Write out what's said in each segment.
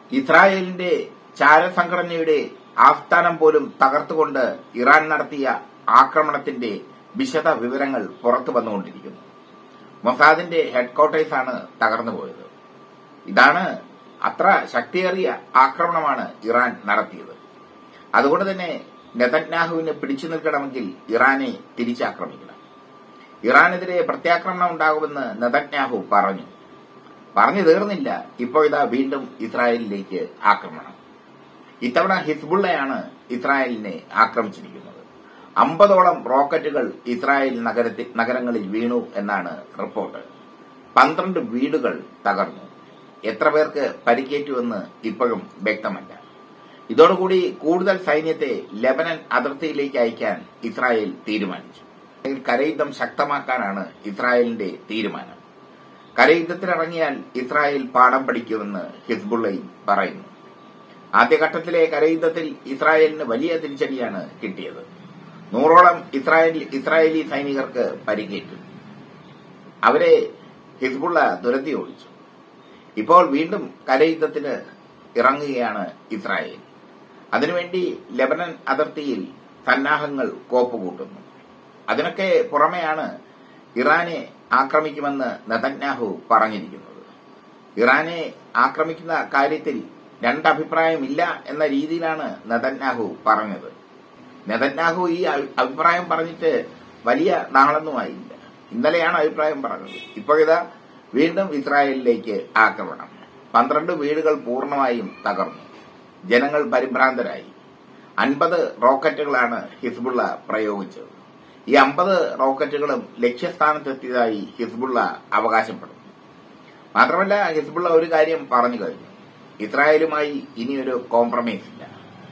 ഇസ്രായേലിന്റെ ചാരസംഘടനയുടെ ആസ്ഥാനം പോലും തകർത്തുകൊണ്ട് ഇറാൻ നടത്തിയ ആക്രമണത്തിന്റെ വിശദ വിവരങ്ങൾ പുറത്തു വന്നുകൊണ്ടിരിക്കുന്നു. മൊസാദിന്റെ ഹെഡ്ക്വാർട്ടേഴ്സാണ് തകർന്നുപോയത്. ഇതാണ് അത്ര ശക്തിയേറിയ ആക്രമണമാണ് ഇറാൻ നടത്തിയത്. അതുകൊണ്ട് തന്നെ നെതന്യാഹുവിന് പിടിച്ചു നിൽക്കണമെങ്കിൽ ഇറാനെ തിരിച്ചാക്രമിക്കണം. ഇറാനെതിരെ പ്രത്യാക്രമണം ഉണ്ടാകുമെന്ന് നെതന്യാഹു പറഞ്ഞു തീർന്നില്ല. ഇപ്പോൾ ഇതാ വീണ്ടും ഇസ്രായേലിലേക്ക് ആക്രമണം. ഇത്തവണ ഹിസ്ബുള്ളയാണ് ഇസ്രായേലിനെ ആക്രമിച്ചിരിക്കുന്നത്. 50ഓളം റോക്കറ്റുകൾ ഇസ്രായേൽ നഗരങ്ങളിൽ വീണു എന്നാണ് റിപ്പോർട്ട്. 12 വീടുകൾ തകർന്നു. എത്ര പേർക്ക് പരിക്കേറ്റുവെന്ന് ഇപ്പോഴും വ്യക്തമല്ല. ഇതോടുകൂടി കൂടുതൽ സൈന്യത്തെ ലെബനൻ അതിർത്തിയിലേക്ക് അയക്കാൻ ഇസ്രായേൽ തീരുമാനിച്ചു. കരയുദ്ധം ശക്തമാക്കാനാണ് ഇസ്രായേലിന്റെ തീരുമാനം. കരയുദ്ധത്തിനിറങ്ങിയാൽ ഇസ്രായേൽ പാഠം പഠിക്കുമെന്ന് ഹിസ്ബുള്ളയും പറയുന്നു. ആദ്യഘട്ടത്തിലെ കരയുദ്ധത്തിൽ ഇസ്രായേലിന് വലിയ തിരിച്ചടിയാണ് കിട്ടിയത്. 100ഓളം ഇസ്രായേലി സൈനികർക്ക് പരിക്കേറ്റു. അവരെ ഹിസ്ബുള്ള തുരത്തി ഓടിച്ചു. ഇപ്പോൾ വീണ്ടും കരയുദ്ധത്തിന് ഇറങ്ങുകയാണ് ഇസ്രായേൽ. അതിനുവേണ്ടി ലെബനൻ അതിർത്തിയിൽ സന്നാഹങ്ങൾ കോപ്പുകൂട്ടുന്നു. അതിനൊക്കെ പുറമെയാണ് ഇറാനെ ആക്രമിക്കുമെന്ന് നെതന്യാഹു പറഞ്ഞിരിക്കുന്നത്. ഇറാനെ ആക്രമിക്കുന്ന കാര്യത്തിൽ രണ്ടഭിപ്രായമില്ല എന്ന രീതിയിലാണ് നെതന്യാഹു പറഞ്ഞത്. നെതന്യാഹു ഈ അഭിപ്രായം പറഞ്ഞിട്ട് വലിയ നാളൊന്നുമായില്ല. ഇന്നലെയാണ് അഭിപ്രായം പറഞ്ഞത്. ഇപ്പോഴിതാ വീണ്ടും ഇസ്രായേലിലേക്ക് ആക്രമണം. 12 വീടുകൾ പൂർണ്ണമായും തകർന്നു. ജനങ്ങൾ പരിഭ്രാന്തരായി. 50 റോക്കറ്റുകളാണ് ഹിസ്ബുള്ള പ്രയോഗിച്ചത്. ഈ 50 റോക്കറ്റുകളും ലക്ഷ്യസ്ഥാനത്തെത്തിയതായി ഹിസ്ബുള്ള അവകാശപ്പെടുന്നു. മാത്രമല്ല, ഹിസ്ബുള്ള ഒരു കാര്യം പറഞ്ഞു കഴിഞ്ഞു. ഇസ്രായേലുമായി ഇനിയൊരു കോംപ്രമൈസ് ഇല്ല.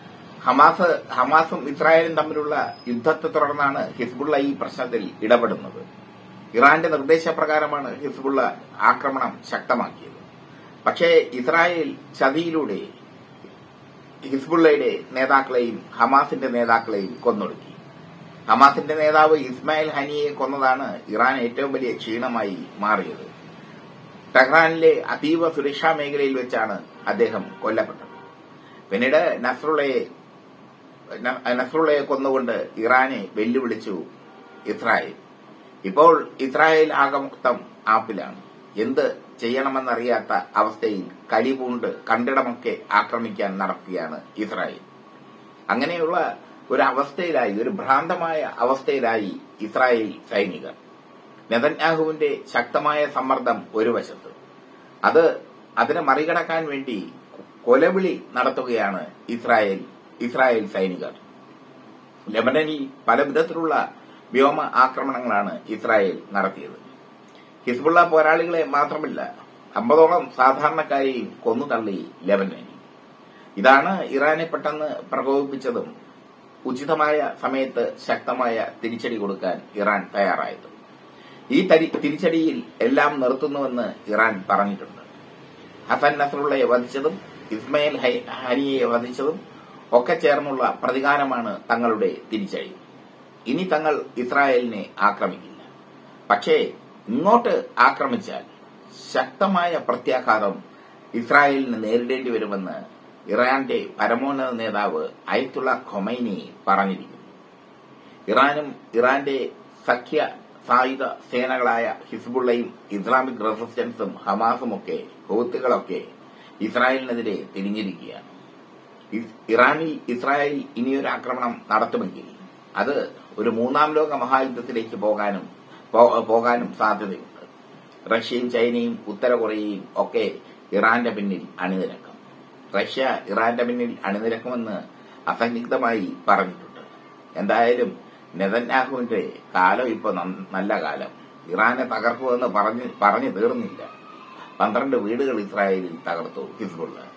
ഹമാസും ഇസ്രായേലും തമ്മിലുള്ള യുദ്ധത്തെ തുടർന്നാണ് ഹിസ്ബുള്ള ഈ പ്രശ്നത്തിൽ ഇടപെടുന്നത്. ഇറാന്റെ നിർദ്ദേശപ്രകാരമാണ് ഹിസ്ബുള്ള ആക്രമണം ശക്തമാക്കിയത്. പക്ഷേ ഇസ്രായേൽ ചതിയിലൂടെ ഹിസ്ബുള്ളയുടെ നേതാക്കളെയും ഹമാസിന്റെ നേതാക്കളെയും കൊന്നൊടുക്കി. ഹമാസിന്റെ നേതാവ് ഇസ്മായിൽ ഹനിയെ കൊന്നതാണ് ഇറാൻ ഏറ്റവും വലിയ ക്ഷീണമായി മാറിയത്. ടെഹ്റാനിലെ അതീവ സുരക്ഷാ മേഖലയിൽ വെച്ചാണ് അദ്ദേഹം കൊല്ലപ്പെട്ടത്. പിന്നീട് നസ്രുള്ളയെ കൊന്നുകൊണ്ട് ഇറാനെ വെല്ലുവിളിച്ചു ഇസ്രായേൽ. ഇപ്പോൾ ഇസ്രായേൽ ആകമൊത്തം ആപ്പിലാണ്. എന്ത് ചെയ്യണമെന്നറിയാത്ത അവസ്ഥയിൽ കലിപൂണ്ട് കണ്ടിടമൊക്കെ ആക്രമിക്കാൻ നടക്കുകയാണ് ഇസ്രായേൽ. അങ്ങനെയുള്ള ഒരു അവസ്ഥയിലായി, ഒരു ഭ്രാന്തമായ അവസ്ഥയിലായി ഇസ്രായേൽ സൈനികർ. നെതന്യാഹുവിന്റെ ശക്തമായ സമ്മർദ്ദം ഒരു വശത്ത്, അതിനെ മറികടക്കാൻ വേണ്ടി കൊലവിളി നടത്തുകയാണ് ഇസ്രായേൽ സൈനികർ. ലെബനനിൽ പല വിധത്തിലുള്ള വ്യോമ ആക്രമണങ്ങളാണ് ഇസ്രായേൽ നടത്തിയത്. ഹിസ്ബുള്ള പോരാളികളെ മാത്രമല്ല, 50ഓളം സാധാരണക്കാരെയും കൊന്നുതള്ളി ലെബനനിൽ. ഇതാണ് ഇറാനെ പെട്ടെന്ന് പ്രകോപിപ്പിച്ചതും ഉചിതമായ സമയത്ത് ശക്തമായ തിരിച്ചടി കൊടുക്കാൻ ഇറാൻ തയ്യാറായതും. ഈ തിരിച്ചടിയിൽ എല്ലാം നിർത്തുന്നുവെന്ന് ഇറാൻ പറഞ്ഞിട്ടുണ്ട്. ഹസൻ നസ്രുള്ളയെ വധിച്ചതും ഇസ്മായിൽ ഹനിയെ വധിച്ചതും ഒക്കെ ചേർന്നുള്ള പ്രതികാരമാണ് തങ്ങളുടെ തിരിച്ചടി. ഇനി തങ്ങൾ ഇസ്രായേലിനെ ആക്രമിക്കില്ല. പക്ഷേ ഇങ്ങോട്ട് ആക്രമിച്ചാൽ ശക്തമായ പ്രത്യാഘാതം ഇസ്രായേലിന് നേരിടേണ്ടി വരുമെന്ന് ഇറാന്റെ പരമോന്നത നേതാവ് അയത്തുള്ള ഖൊമൈനി പറഞ്ഞിരിക്കുന്നു. ഇറാനും ഇറാന്റെ സഖ്യ സായുധ സേനകളായ ഹിസ്ബുള്ളയും ഇസ്ലാമിക് റെസിസ്റ്റൻസും ഹമാസുമൊക്കെ ഹൂത്തികളൊക്കെ ഇസ്രായേലിനെതിരെ തിരിഞ്ഞിരിക്കുകയാണ്. ഇസ്രായേൽ ഇനിയൊരു ആക്രമണം നടത്തുമെങ്കിൽ അത് ഒരു 3ാം ലോക മഹായുദ്ധത്തിലേക്ക് പോകാനും സാധ്യതയുണ്ട്. റഷ്യയും ചൈനയും ഉത്തര കൊറിയയും ഒക്കെ ഇറാന്റെ പിന്നിൽ അണിനിരക്കും. റഷ്യ ഇറാന്റെ പിന്നിൽ അണിനിരക്കുമെന്ന് അസന്നിഗ്ധമായി പറഞ്ഞിട്ടുണ്ട്. എന്തായാലും നെതന്യാഹുവിന്റെ കാലം ഇപ്പൊ നല്ല കാലം. ഇറാനെ തകർക്കുമെന്ന് പറഞ്ഞു തീർന്നില്ല. 12 വീടുകൾ ഇസ്രായേലിൽ തകർത്തു ഹിസ്ബുള്ള.